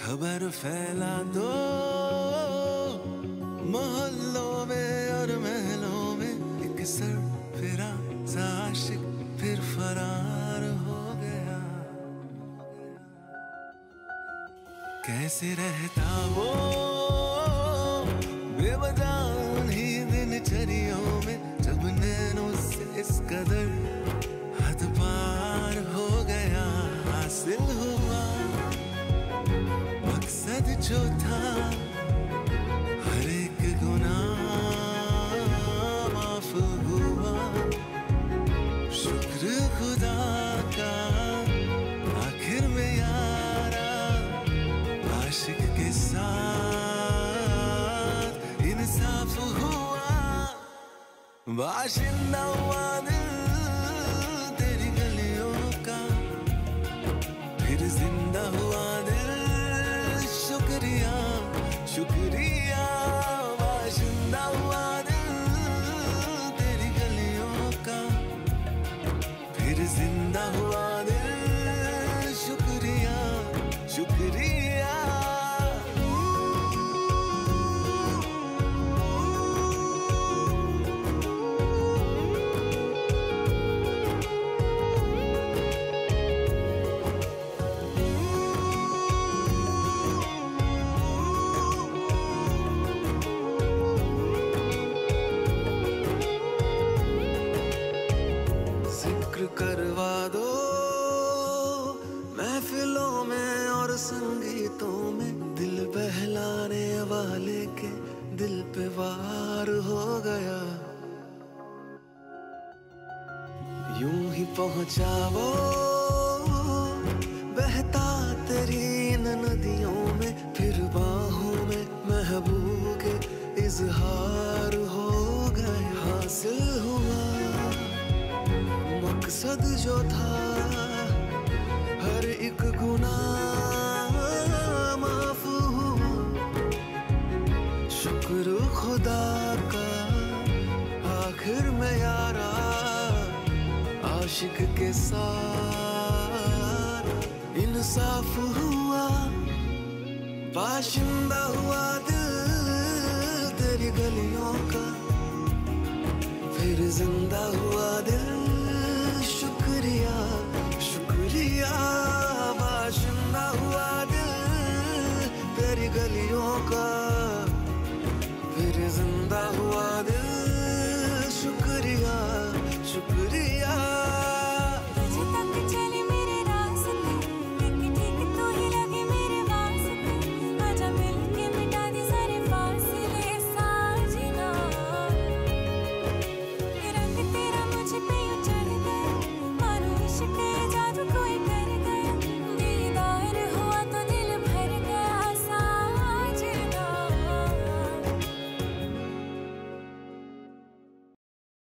खबर फैला दो मोहल्लों में और महलों में, एक सर फिरा आशिक फिर फरार हो गया। कैसे रहता वो बेवजह उन्हीं दिनचर्याओं में, जब नैनों से इस कदर हद पार हो गया। हासिल हुआ मकसद जो था, हर एक गुनाह माफ हुआ। शुक्र खुदा का आखिर में यारा, आशिक के साथ इंसाफ हुआ। बाशिंदा हुआ दिल तेरी गलियों का, फिर जिंदा हुआ दिल। शुक्रिया शुक्रिया, बाशिंदा हुआ दिल तेरी गलियों का, फिर जिंदा हुआ दिल। शुक्रिया शुक्रिया। करवा दो महफिलों में और संगीतों में, दिल बहलाने वाले के दिल पे वार हो गया। यूं ही पहुंचा वो बहता तेरी इन नदियों में, फिर बाहों में महबूब के इजहार हो गया। हासिल हुआ मकसद जो था, हर एक गुनाह माफ हुआ। शुक्र खुदा का आखिर में यारा, आशिक के साथ इंसाफ हुआ। बाशिंदा हुआ दिल तेरी गलियों का, फिर जिंदा हुआ दिल।